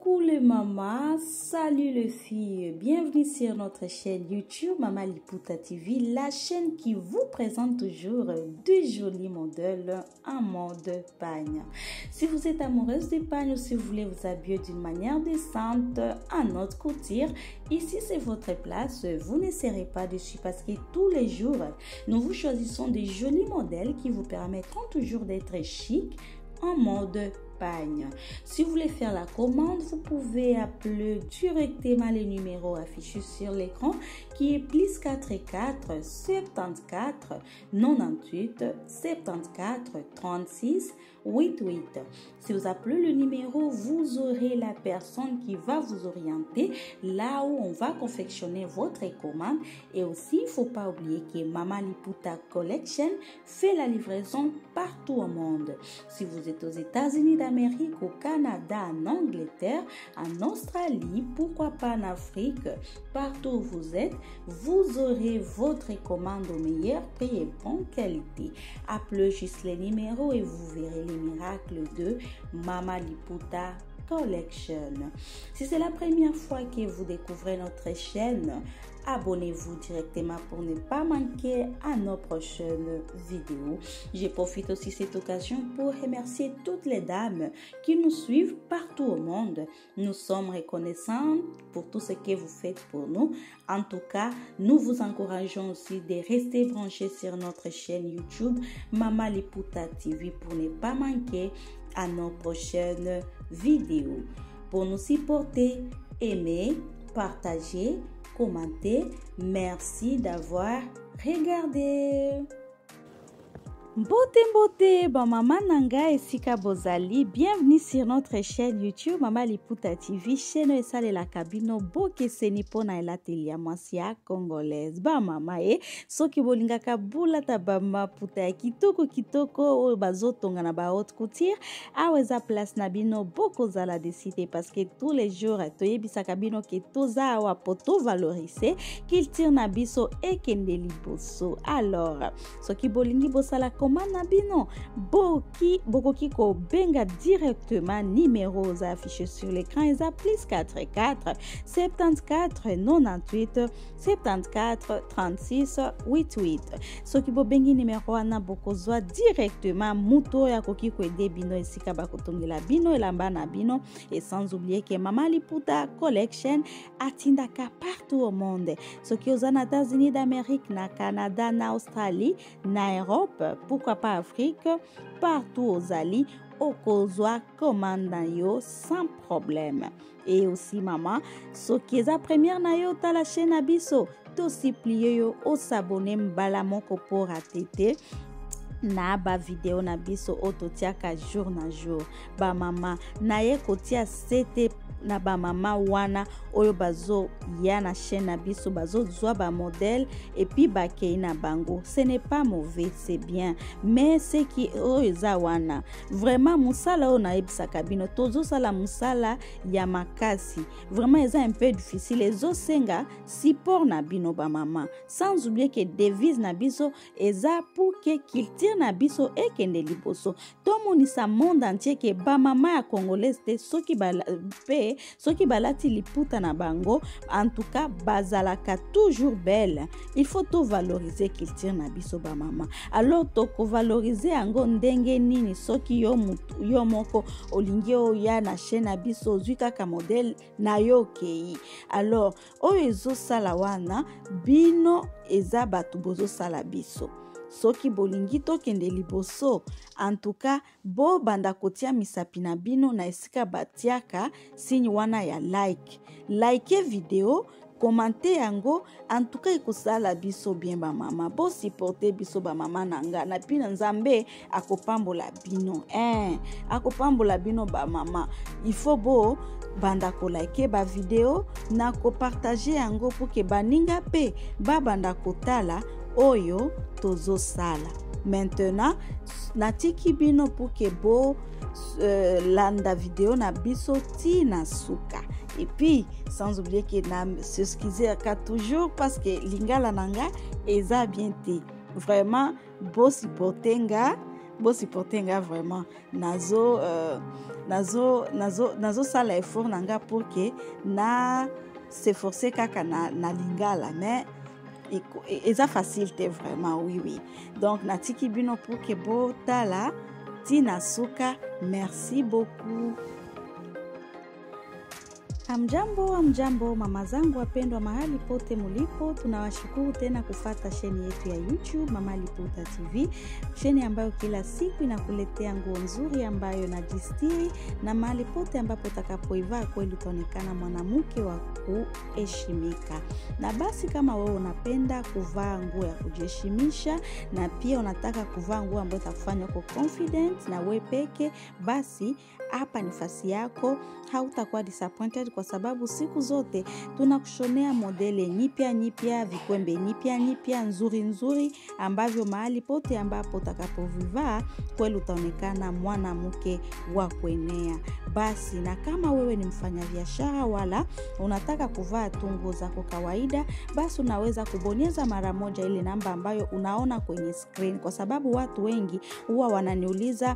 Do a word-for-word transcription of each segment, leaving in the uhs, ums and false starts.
Coucou les mamans, salut les filles, bienvenue sur notre chaîne YouTube Mama Liputa T V, la chaîne qui vous présente toujours de jolis modèles en mode pagne. Si vous êtes amoureuse des pagnes ou si vous voulez vous habiller d'une manière décente en haute couture, ici c'est votre place, vous ne serez pas dessus parce que tous les jours, nous vous choisissons des jolis modèles qui vous permettront toujours d'être chic en mode pagne. Si vous voulez faire la commande, vous pouvez appeler directement les numéros affichés sur l'écran qui est plus quatre-vingt-quatre soixante-quatorze quatre-vingt-dix-huit soixante-quatorze trente-six quatre-vingt-huit. Si vous appelez le numéro, vous aurez la personne qui va vous orienter là où on va confectionner votre commande. Et aussi, il ne faut pas oublier que Mama Liputa Collection fait la livraison partout au monde. Si vous êtes aux États-Unis d'Amérique, au Canada, en Angleterre, en Australie, pourquoi pas en Afrique, partout où vous êtes, vous aurez votre commande au meilleur prix et bonne qualité. Appelez juste les numéros et vous verrez les miracles de Mama Liputa Collection. Si c'est la première fois que vous découvrez notre chaîne, abonnez-vous directement pour ne pas manquer à nos prochaines vidéos. Je profite aussi de cette occasion pour remercier toutes les dames qui nous suivent partout au monde. Nous sommes reconnaissants pour tout ce que vous faites pour nous. En tout cas, nous vous encourageons aussi de rester branchés sur notre chaîne YouTube Mama Liputa T V pour ne pas manquer à nos prochaines vidéos. Pour nous supporter, aimez, partagez, commentez. Merci d'avoir regardé. Mbote mbote, ba mama nanga esika bozali, bienvenue sur notre chaîne YouTube Mama Liputa T V, chaîne esale la kabino boke seni pona elatelia mwasia congolaise. Ba mama e, soki bolingaka bula tabama puta kitoko kitoko o bazotonga na ba haute couture, aweza place na bino boko zala décider parce que tous les jours toyebisa kabino ke toza awa poto valoriser culture na biso ekende liboso. Alors, soki bolingi bosala commande na bino boki bokoki ko benga directement numéros affichés sur l'écran eza plus quatre-vingt-quatre soixante-quatorze quatre-vingt-dix-huit soixante-quatorze trente-six quatre-vingt-huit. Soki bo bengi numéro wana bokozwa directement muto ya koki ko ede bino esika bakotongela bino elamba na bino. Et sans oublier que Mama Liputa Collection atindaka partout au monde. Soki aux États-Unis d'Amérique, na Canada, na Australie, na Europe, pourquoi pas Afrique, partout aux Ali, au kozwa commande na yo sans problème. Et aussi maman, so qui est la première na yo ta la chaîne abiso, to si plié yo au s'abonner mbala moko pour atete na ba video na biso ototiaka jour na jour. Ba mama na ye kotia sete na ba mama wana oyo bazo ya na chaîne na biso bazo zwa ba modèle et puis ba kei na bango. Ce n'est pas mauvais, c'est bien, mais ce qui oyo za wana vraiment musala o na ebisa kabino tozo sala musala ya makasi vraiment eza un peu difficile ezo senga support na bino ba mama. Sans oublier que devise na biso eza pour que culture na biso ekende liboso. To monisa monde entier que ba mama ya congolaise te soki ba pe soki balati liputa na bango, en tout cas bazalaka toujours belle. Il faut tout valoriser culture na biso ba mama. Alors to ko valoriser ango ndenge nini soki yo mutu, yo moko olingi o ya na chaîne na biso zuika ka modèle na yo kei. Alors o ezo sala wana bino eza batu bozo sala biso. Soki bolingi tokende liboso, en tout cas bo banda kotia misapi na bino na esika batiaka signe wana ya like. Like video, commenter yango, en tout cas ekosala biso bien ba mama. Bo supporter biso ba mama nanga na pina nzambe akopambola bino. Eh, akopambola bino ba mama. Il faut bo banda ko like ba video na ko partager yango pour que baninga pe ba banda kotala oyo tozo sala. Maintenant natiki bino pour que bo euh, landa video na biso ti na suka. Et puis sans oublier que na s'excuser ka toujours parce que lingala nanga eza bien te. Vraiment bo supportenga bo supporter nga vraiment nazo euh, nazo nazo nazo sala effort nanga pour que na s'efforcer kaka na, na lingala mais eza facile te vraiment oui oui donc natiki bino pour que botala tina suka. Merci beaucoup. Amjambo, amjambo mama zangu wapendwa mahali pote mulipo, tunawashukuru tena kufata sheni yetu ya YouTube Mama Liputa T V, sheni ambayo kila siku inakuletea nguo nzuri ambayo najistiri na mahali pote ambapo utakapoivaa kweli utaonekana mwanamke wa kuheshimika. Na basi kama wewe unapenda kuvaa nguo ya kujiheshimisha na pia unataka kuvaa nguo ambayo itakufanya uko confident na wewe peke, basi hapa nafasi yako, hautakuwa disappointed kwa sababu siku zote tunakushonea modele nyipya nyipya, vikwembe nyipya nyipya nzuri nzuri ambavyo mahali pote ambapo utakapovivaa kweli utaonekana mwanamke wa kuenea. Basi na kama wewe ni mfanyabiashara wala unataka kuvaa tu nguo zako kawaida, basi unaweza kubonyeza mara moja ile namba ambayo unaona kwenye screen, kwa sababu watu wengi huwa wananiuliza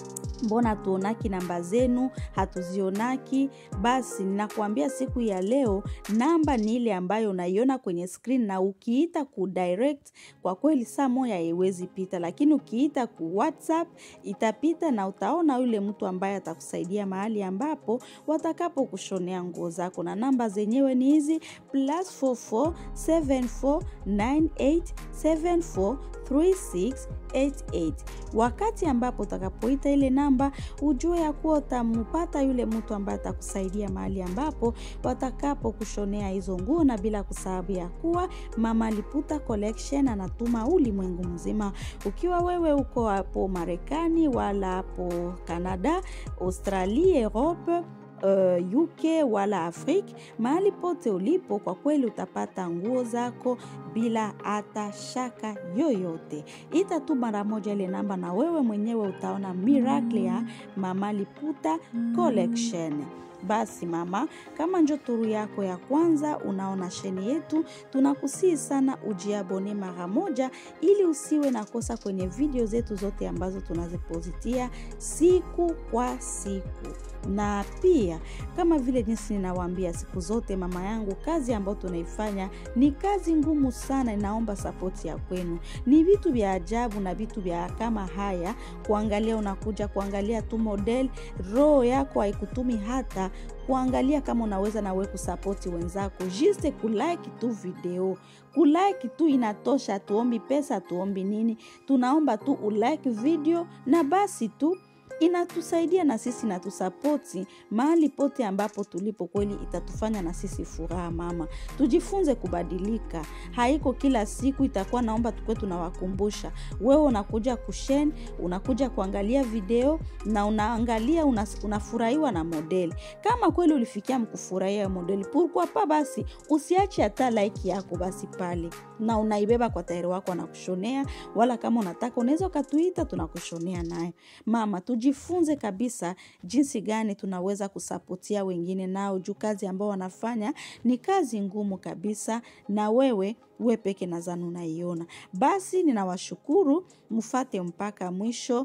mbona tuonaki namba zenu, hatuzionaki. Basi ninakuambia siku ya leo namba ni ile ambayo unaiona kwenye screen, na ukiita ku direct kwa kweli saa moja haiwezi pita, lakini ukiita ku WhatsApp itapita na utaona yule mtu ambaye atakusaidia mahali ambapo watakapo kushonea nguo zako. Na namba zenyewe ni hizi plus four four seven four nine eight seven four three six eight eight. Wakati ambapo utakapoita ile namba, ujue ya kuwa utampata yule mtu ambaye atakusaidia mahali ambapo watakapo kushonea hizo nguo, na bila kusahau ya kuwa Mama Liputa Collection anatuma ulimwengu mzima. Ukiwa wewe uko hapo Marekani wala hapo Canada, Australia, Europe, Uh, U K wala Afrika, mahali pote ulipo kwa kweli utapata nguo zako bila hata shaka yoyote. Ita tu mara moja ile namba na wewe mwenyewe utaona miracle ya Mama Liputa Collection. Basi mama, kama njo turu yako ya kwanza unaona sheni yetu, tunakusihi sana ujiabone mara moja ili usiwe na kosa kwenye video zetu zote ambazo tunazipositia siku kwa siku. Na pia kama vile jinsi ninawaambia siku zote mama yangu, kazi ambayo tunaifanya ni kazi ngumu sana, inaomba support ya kwenu. Ni vitu vya ajabu na vitu vya kama haya kuangalia, unakuja kuangalia tu model, roho yako haikutumi hata kuangalia kama unaweza na wewe kusupport wenzako. Juste kulike tu video, kulike tu inatosha, tuombi pesa, tuombi nini, tunaomba tu ulike video na basi tu inatusaidia na sisi na tusapoti mahali pote ambapo tulipo. Kweli itatufanya na sisi furaha mama. Tujifunze kubadilika, haiko kila siku itakuwa naomba tukwe tunawakumbusha. Wewe unakuja kushare, unakuja kuangalia video na unaangalia unafurahiwa na model. Kama kweli ulifikia mkufurahia model, pourquoi pas basi usiache hata like yako basi pale na unaibeba kwa tayari wako na kushonea, wala kama unataka unaweza katuita tunakushonea naye. Mama, tujifunze kabisa jinsi gani tunaweza kusapotia wengine nao, juu kazi ambao wanafanya ni kazi ngumu kabisa, na wewe uwe peke na zanu unaiona. Basi ninawashukuru, mufate mpaka mwisho.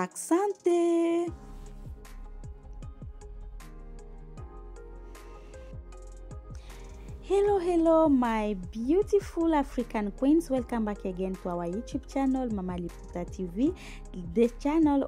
Asante. Hello, hello, my beautiful African queens. Welcome back again to our YouTube channel, Mama Liputa T V. The channel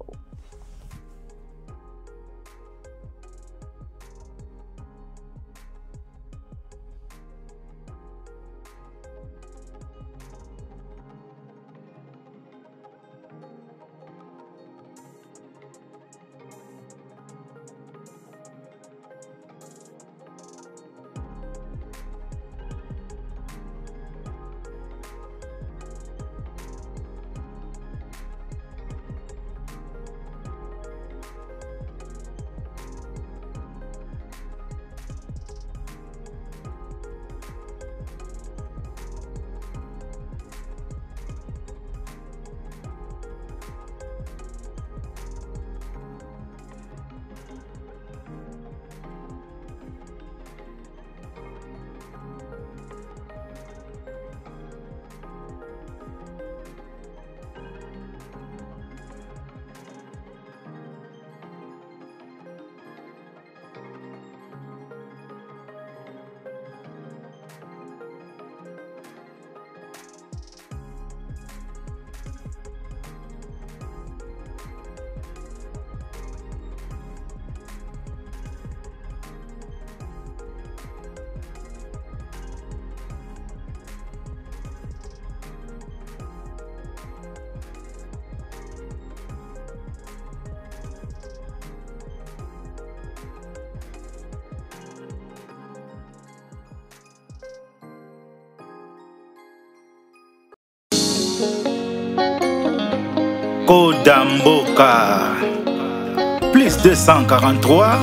Kodamboka. Plus deux cent quarante-trois.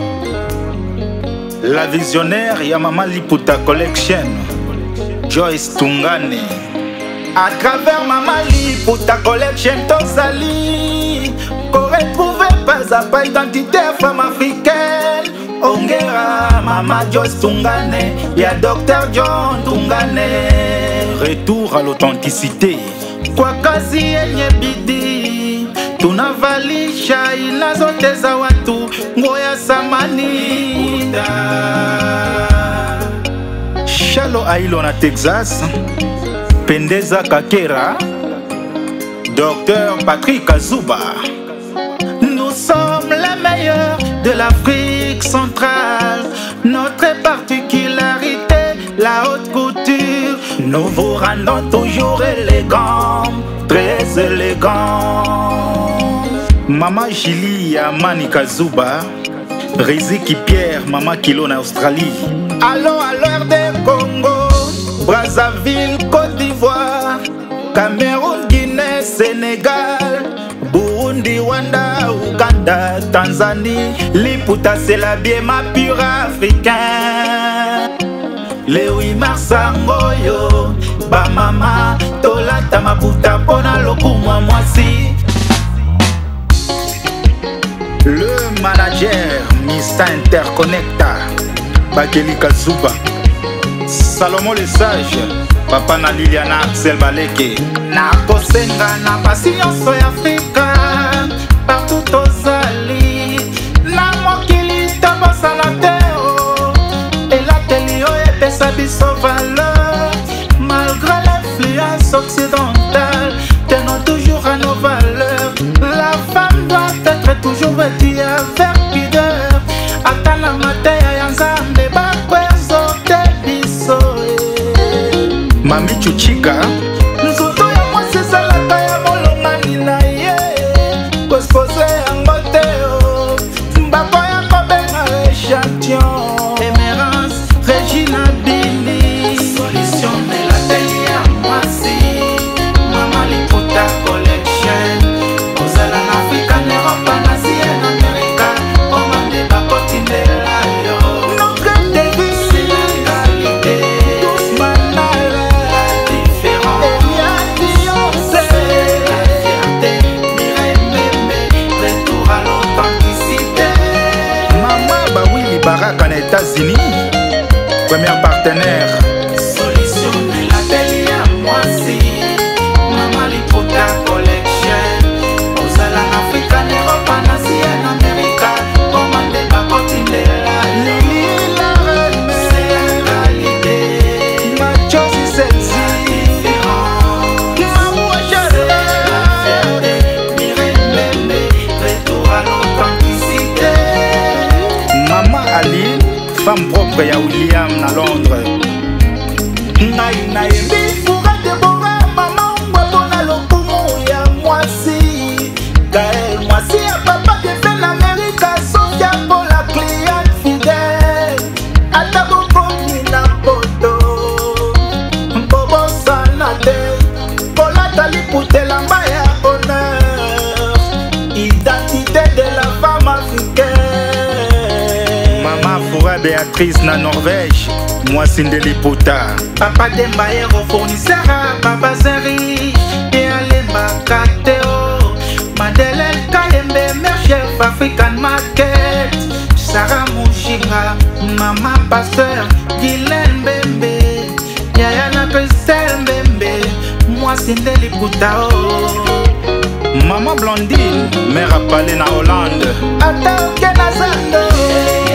La visionnaire ya Mama Liputa Collection. Joyce Tungane. À travers Mama Liputa Collection, Tozali. Qu'on retrouve pas à pas identité femme africaine. Ongera, Mama Joyce Tungane. Y'a Docteur John Tungane. Retour à l'authenticité. Kwa kazi yenye bidii tunavalisha ila zote za watu ngoya samani. Shalo Ailo na Texas, Pendeza Kakera, Docteur Patrick Azuba. Nous sommes les meilleurs de l'Afrique centrale. Notre particularité, la haute couture. Nous vous rendons toujours élégants, très élégants. Mama Jili Amani Kazuba, Riziki Pierre, Mama Kilo en Australie. Allons à l'heure des Congo, Brazzaville, Côte d'Ivoire, Cameroun, Guinée, Sénégal, Burundi, Rwanda, Ouganda, Tanzanie. Liputa c'est la biema pure africain. Le huit mars angoyo, ba mama, tolata maputa pona lokumwa mwasi. Le manager Mista Interconnecta, Bakeli Kazuba. Salomon le sage, Papa na Liliana Axel Baleke. Na kosenga na pasiyanso ya Afrika, partout ozali. Na mokili tabosana teo, elateli oyo epesa biso valeur. Malgré l'influence occidentale, tenons toujours à nos valeurs. La femme doit être toujours vêtue avec pudeur. Atala mateya ya Nzambe bakwezonte biso. Mami Chuchika nzoto ya mwasi ezalaka ya molongani na ye. Kospose yango te o, bakoya kobenga échantillon. Emerance Regina Bini, solution de la teli ya mwasi. Mama Liputa Collection. Ozala na Afrika, en Europe, en Asie, en Amerika. Omande bakotindela yo. Notre devise c'est la qualité. Tous manala la différence. Elia Beyoncé, la fierté. Mireille Mbembe, retour à l'authenticité. Mama Bawili Baraka en États-Unis, premier partenaire. Solution de la télé à Mwasi. Mama Liputa Collection. Ozala en Afrique, en Europe, en Asie, en Amerika. Omande bakotindela yo. Lili la reine, c'est la qualité. Machozi sexy, différent. Mamoua Chala, la fierté. Mireille Mbembe, retour à l'authenticité. Mama Aline, femme propre ya William na Londres. Ngai na yembi fura Deborah, mama ungwe pona lokumu ya mwasi. Gaël mwasi ya papa defe na Amerika, Sofia pour la cliente fidèle. Ata bokomi na poto, bobo sanate. Polata Liputela mbaya honneur, identité de la femme africaine. Mama Fura Béatrice na Norvège, Mwasi nde Liputa. Papa Dembaero fournisseur à Baba Zeri et Alemba Kateo. Madeleine Kayembe, mère chef African Market. Sarah Mouchinga, Mama Pasteur, Guylaine Mbembe. Yaya na Christelle Mbembe, Mwasi nde Liputa oh. Mama Blondine, mère à Palais na Hollande. Ata oke na Zando.